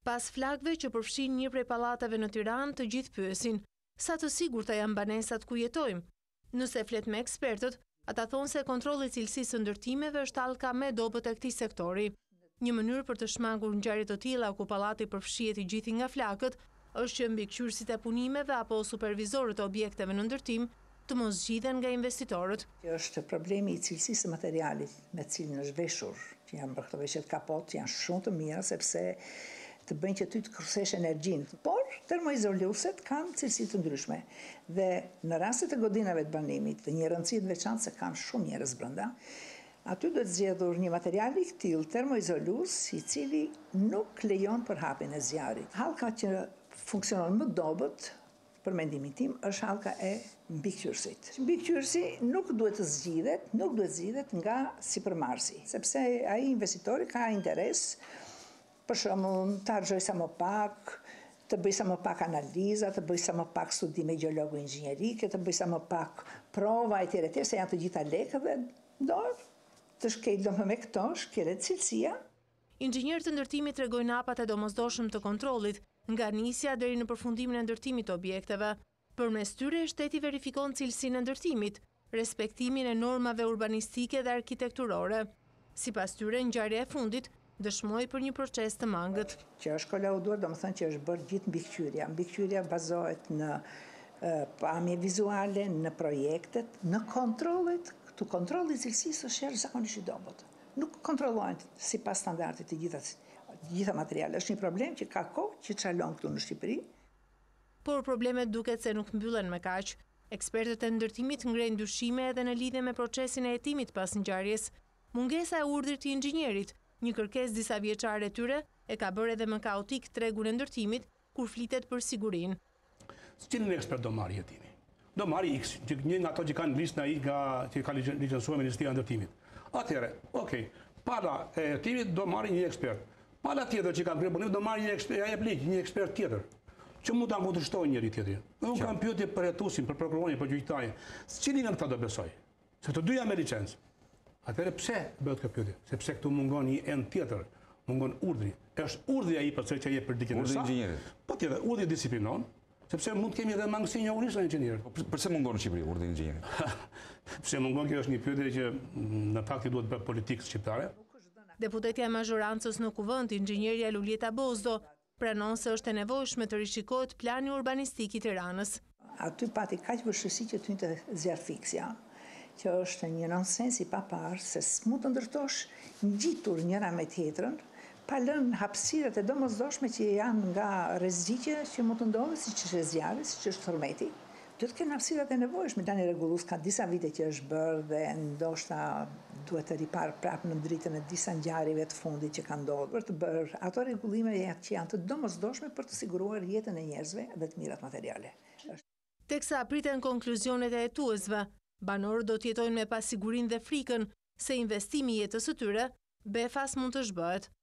Pas flakëve që përfshin një prej pallatave në Tiranë, të gjithë pyesin, sa të sigurta janë banesat ku jetojmë? Nëse flet me ekspertët, ata thonë se kontrolli i cilësisë së ndërtimeve është hallka më e dobët e këtij sektori. Një mënyrë për të shmangur ngjarje të tilla ku pallati përfshihet i gjithë nga flakët është që mbikëqyrësit e punimeve apo supervizorët e objekteve në ndërtim të mos zgjidhen nga investitorët. Kjo është problemi i cilësisë së materialit me cilin është veshur, që janë për këto veshjet kapot, janë shumë të mira sepse të bëjnë që ty të kërcesh energjinë. Por termoizoluset kanë cilësi të ndryshme dhe në rastet e godinave të banimit, të një rëndësie të veçantë se kanë shumë njerëz brenda, aty duhet zgjedhur një material i tillë termoizolues i cili nuk lejon përhapjen e zjarrit. Hallka që funksionon më dobët për mendimin tim është hallka e mbikëqyrësit. Mbikëqyrësi nuk duhet të zgjidhet nga sipërmarrësi, sepse ai investitori ka interes për shembull të harxoj sa më pak, të bëj sa më pak analiza, të bëj sa më pak studime gjeologo-inxhinierike, të bëj sa më pak prova etj. Se janë të gjitha lekë dhe të shkelë me këto shkelet cilësia. Inxhinierët e ndërtimit tregojnë hapat e domosdoshëm të kontrollit, nga nisja deri në përfundimin e ndërtimit të objekteve. Përmes tyre shteti verifikon cilësinë e ndërtimit, respektimin e normave urbanistike dhe arkitekturore. Sipas tyre, ngjarja e fundit dëshmoi për një proces të mangët. Që është kolauduar, domethënë që është bërë gjithë mbikëqyrja. Mbikëqyrja bazohet në pamje vizuale, në projektet, në kontrollet. Këtu kontrolli i cilësisë është jashtëzakonisht i dobët. Nuk kontrollohen sipas standardit të gjitha materialet. Është një problem që ka kohë që çalon këtu në Shqipëri. Por problemet duket se nuk mbyllen me kaq. Ekspertët e ndërtimit ngrenë dyshime edhe në lidhje me procesin e hetimit pas ngjarjes. Mungesa e urdhrit të inxhinierit, një kërkesë disa vjeçare e tyre, e ka bërë edhe më kaotik tregun e ndërtimit kur flitet për sigurinë. Cilin ekspert do marrë hetimi? Do marrë X, një nga ato që kanë listë që ka licencuar Ministria e Ndërtimit. Atëherë, okay, para e hetimit do marrë një ekspert. Para tjetër që ka bërë punim do marrë një ekspert tjetër, që mund ta kundërshtojë njëri tjetrin. Unë kam pyetje për hetuesin, për prokurorin, për gjyqtarin. Cilin nga këta do besoj? Se të dyja me licencë. Atëherë pse bëhet kjo pyetje? Sepse këtu mungon një ent tjetër, mungon urdhri. Është urdhri ai përse që jep për dikën e saj. Urdhri i inxhinierit. Po tjetër, urdhri disiplinon. Sepse mund të kemi edhe mangësi njohurisë në inxhinierit. Përse mungon në Shqipëri urdhri i inxhinierit? Pse mungon, kjo është një pyetje që në fakt duhet bërë politikë shqiptare. Deputetja e mazhorancës në Kuvend, inxhinieria Lulieta Bozdo, pranon se është e nevojshme të rishikohet plani urbanistik i Tiranës. Aty pati kaq vështirësi që të zjarrfiksja, që është një nonsens i papar se s'mund të ndërtosh ngjitur njëra me tjetrën, pa lënë hapësirat e domosdoshme që janë nga rreziqe që mund të ndodhin, siç është zjarri, siç është tërmeti. Duhet të kenë hapësirat e nevojshme. Plani rregullues ka disa vite që është bërë dhe ndoshta duhet të riparë prapë në dritën e disa ngjarjeve të fundit që kanë ndodhur për të bërë ato rregullime që janë të domosdoshme për të siguruar jetën e njerëzve dhe të mirat materiale. Teksa priten konkluzionet e hetuesve, banorët do të jetojnë me pasigurinë dhe frikën se investimi i jetës së tyre befas mund të zhbëhet.